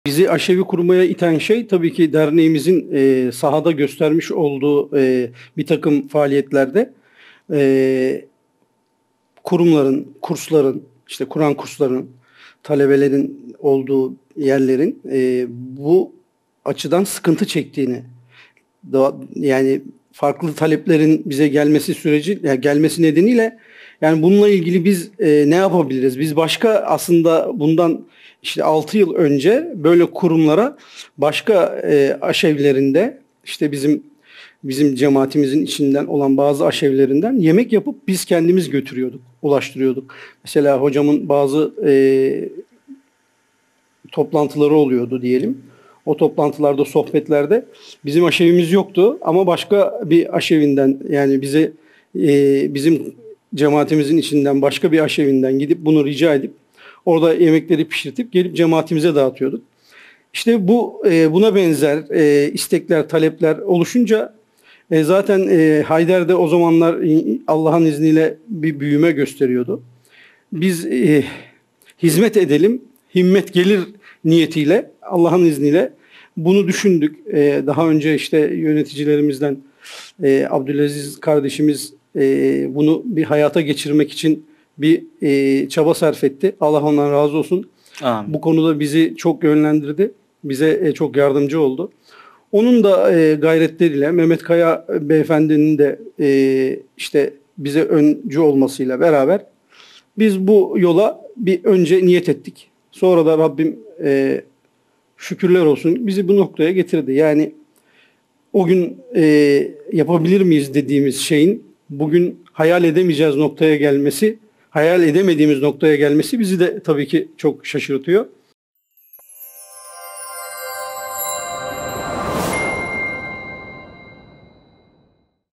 Bizi aşevi kurmaya iten şey tabii ki derneğimizin sahada göstermiş olduğu bir takım faaliyetlerde e, kurumların, kursların, işte Kur'an kurslarının, talebelerin olduğu yerlerin bu açıdan sıkıntı çektiğini, yani farklı taleplerin bize gelmesi süreci, yani gelmesi nedeniyle yani bununla ilgili biz ne yapabiliriz? Biz başka aslında bundan işte 6 yıl önce böyle kurumlara başka aşevlerinde işte bizim cemaatimizin içinden olan bazı aşevlerinden yemek yapıp biz kendimiz götürüyorduk, ulaştırıyorduk. Mesela hocamın bazı toplantıları oluyordu diyelim. O toplantılarda, sohbetlerde bizim aşevimiz yoktu ama başka bir aşevinden yani bizim cemaatimizin içinden başka bir aşevinden gidip bunu rica edip orada yemekleri pişirtip gelip cemaatimize dağıtıyorduk. İşte buna benzer istekler, talepler oluşunca zaten Hayder de o zamanlar Allah'ın izniyle bir büyüme gösteriyordu. Biz hizmet edelim, himmet gelir niyetiyle Allah'ın izniyle bunu düşündük. Daha önce işte yöneticilerimizden Abdülaziz kardeşimiz bunu bir hayata geçirmek için bir çaba sarf etti. Allah ondan razı olsun. Amin. Bu konuda bizi çok yönlendirdi. Bize çok yardımcı oldu. Onun da gayretleriyle Mehmet Kaya beyefendinin de işte bize öncü olmasıyla beraber biz bu yola bir önce niyet ettik. Sonra da Rabbim şükürler olsun bizi bu noktaya getirdi. Yani o gün yapabilir miyiz dediğimiz şeyin bugün hayal edemeyeceğiz noktaya gelmesi, hayal edemediğimiz noktaya gelmesi bizi de tabii ki çok şaşırtıyor.